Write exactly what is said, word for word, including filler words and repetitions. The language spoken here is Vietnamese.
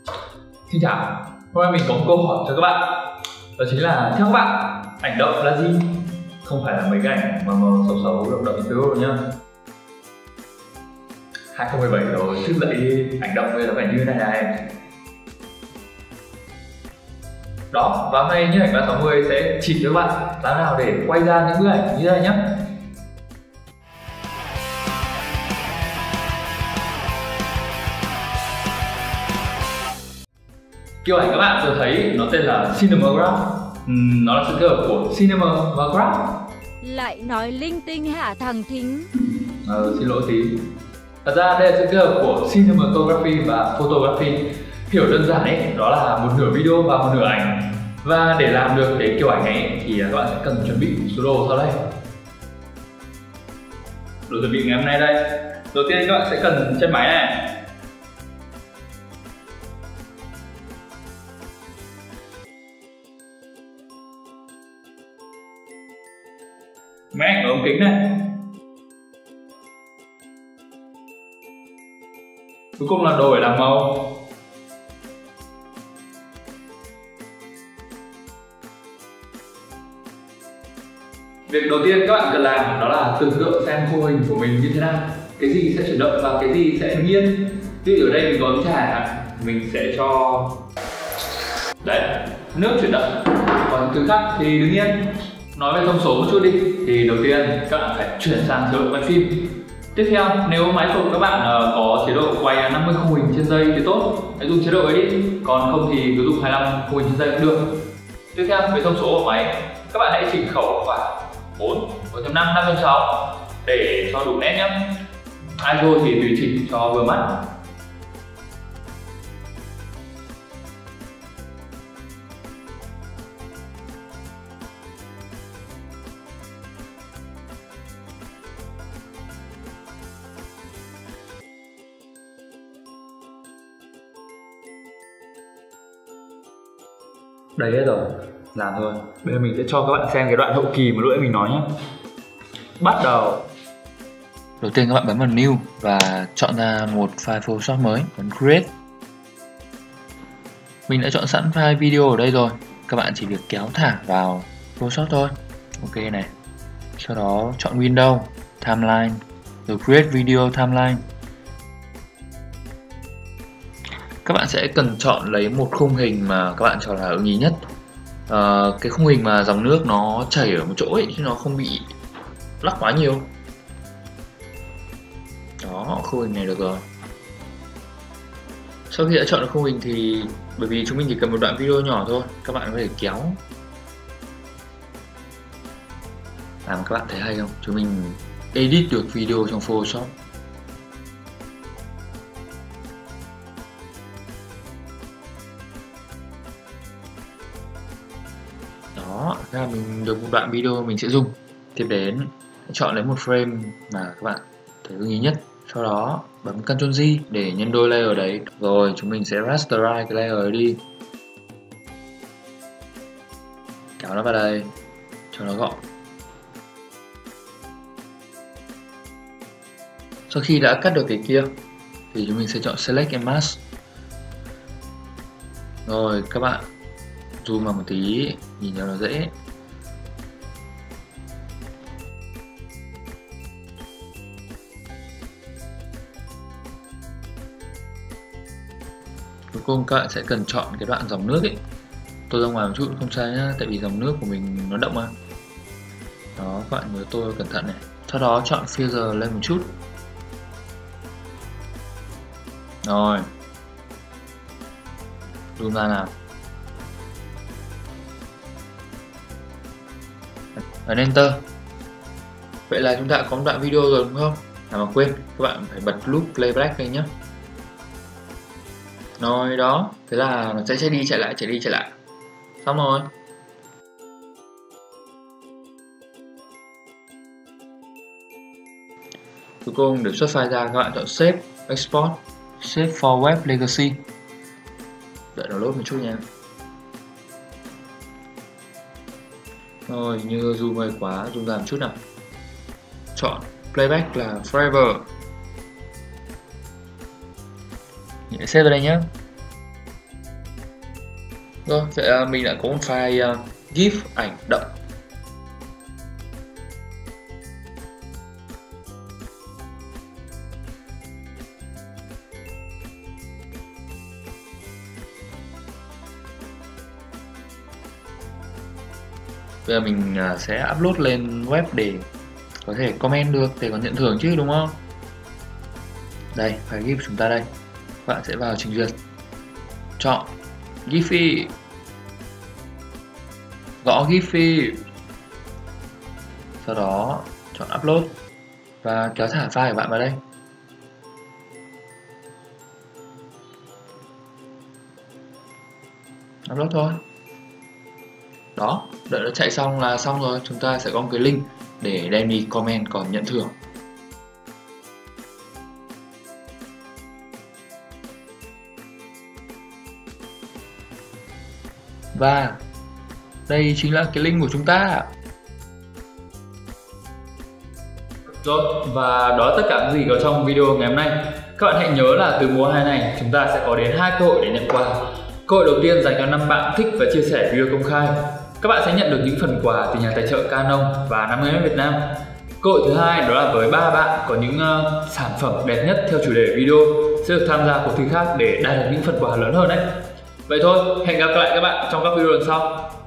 Xin chào, hôm nay mình có một câu hỏi cho các bạn. Đó chính là theo các bạn, ảnh động là gì? Không phải là mấy cái ảnh mà mờ xấu xấu động động xíu đâu nhá. hai không một bảy rồi, thức dậy đi, ảnh động bây giờ phải như thế này này. Đó, và hôm nay như ảnh ba sáu mươi sẽ chỉ cho các bạn làm nào để quay ra những bức ảnh như thế này nhé. Kiểu ảnh các bạn vừa thấy nó tên là Cinemagraph. uhm, Nó là sự kết hợp của Cinema và Graph. Lại nói linh tinh hả thằng Thính? Ờ, xin lỗi tí. Thật ra đây là sự kết hợp của Cinematography và Photography. Hiểu đơn giản ấy, đó là một nửa video và một nửa ảnh. Và để làm được cái kiểu ảnh ấy thì các bạn sẽ cần chuẩn bị một số đồ sau đây. Đồ chuẩn bị ngày hôm nay đây. Đầu tiên các bạn sẽ cần chân máy này. Máy ảnh ống kính này. Cuối cùng là đồ để làm màu. Việc đầu tiên các bạn cần làm đó là tưởng tượng xem khung hình của mình như thế nào. Cái gì sẽ chuyển động và cái gì sẽ bình yên. Ví dụ ở đây mình có ấm trà, mình sẽ cho đấy, nước chuyển động. Còn thứ khác thì đương nhiên. Nói về thông số một chút đi, thì đầu tiên các bạn phải chuyển sang chế độ quay phim. Tiếp theo, nếu máy của các bạn uh, có chế độ quay năm mươi khung hình trên giây thì tốt, hãy dùng chế độ ấy đi. Còn không thì cứ dùng hai mươi lăm khung hình trên giây cũng được. Tiếp theo, về thông số của máy, các bạn hãy chỉnh khẩu khoảng bốn, bốn chấm năm, năm chấm sáu để cho đủ nét nhé. i ét ô thì tùy chỉnh cho vừa mắt. Đấy hết rồi, làm thôi. Bây giờ mình sẽ cho các bạn xem cái đoạn hậu kỳ mà lúc nãy mình nói nhé. Bắt đầu. Đầu tiên các bạn bấm vào New và chọn ra một file Photoshop mới, bấm Create. Mình đã chọn sẵn file video ở đây rồi. Các bạn chỉ việc kéo thả vào Photoshop thôi. Ok này. Sau đó chọn Window, Timeline, rồi Create Video Timeline. Các bạn sẽ cần chọn lấy một khung hình mà các bạn cho là ưng ý nhất. à, Cái khung hình mà dòng nước nó chảy ở một chỗ ấy, chứ nó không bị lắc quá nhiều. Đó, khung hình này được rồi. Sau khi đã chọn được khung hình thì bởi vì chúng mình chỉ cần một đoạn video nhỏ thôi, các bạn có thể kéo. Làm các bạn thấy hay không? Chúng mình edit được video trong Photoshop. Đó, thế là mình được một đoạn video mình sẽ dùng. Tiếp đến chọn lấy một frame mà các bạn thấy ưng ý nhất. Sau đó bấm Ctrl G để nhân đôi layer đấy. Rồi chúng mình sẽ rasterize cái layer ấy đi. Kéo nó vào đây cho nó gọn. Sau khi đã cắt được cái kia thì chúng mình sẽ chọn Select and Mask. Rồi các bạn zoom vào một tí, nhìn cho nó dễ. Cuối cùng các bạn sẽ cần chọn cái đoạn dòng nước ấy. Tôi ra ngoài một chút không sai nhá, tại vì dòng nước của mình nó động mà. Đó, các bạn nhớ tôi cẩn thận này. Sau đó chọn filter lên một chút. Rồi, zoom ra nào. Ấn Enter. Vậy là chúng ta có một đoạn video rồi đúng không? À mà quên, các bạn phải bật loop playback lên nhé. Rồi đó, thế là nó sẽ chạy đi chạy lại, chạy đi chạy lại. Xong rồi. Cuối cùng để xuất file ra các bạn chọn Save, Export, Save for Web Legacy. Đợi nó load một chút nha. Rồi, như zoom hơi quá, zoom ra một chút nào. Chọn Playback là Forever. Save vào đây nhé. Rồi, vậy là mình đã có một file uh, GIF ảnh động. Bây giờ mình uh, sẽ upload lên web để có thể comment được, để còn nhận thưởng chứ, đúng không? Đây, file GIF của chúng ta đây. Các bạn sẽ vào trình duyệt, chọn Giphy, gõ Giphy, sau đó chọn upload và kéo thả file của bạn vào đây. Upload thôi. Đó, đợi nó chạy xong là xong rồi. Chúng ta sẽ có một cái link để đem đi comment còn nhận thưởng. Và đây chính là cái link của chúng ta. Rồi, và đó là tất cả những gì có trong video ngày hôm nay. Các bạn hãy nhớ là từ mùa hai này chúng ta sẽ có đến hai cơ hội để nhận quà. Cơ hội đầu tiên dành cho năm bạn thích và chia sẻ video công khai. Các bạn sẽ nhận được những phần quà từ nhà tài trợ Canon và năm mươi mét Việt Nam. Cơ hội thứ hai đó là với ba bạn có những uh, sản phẩm đẹp nhất theo chủ đề video sẽ được tham gia cuộc thi khác để đạt được những phần quà lớn hơn đấy. Vậy thôi, hẹn gặp lại các bạn trong các video lần sau.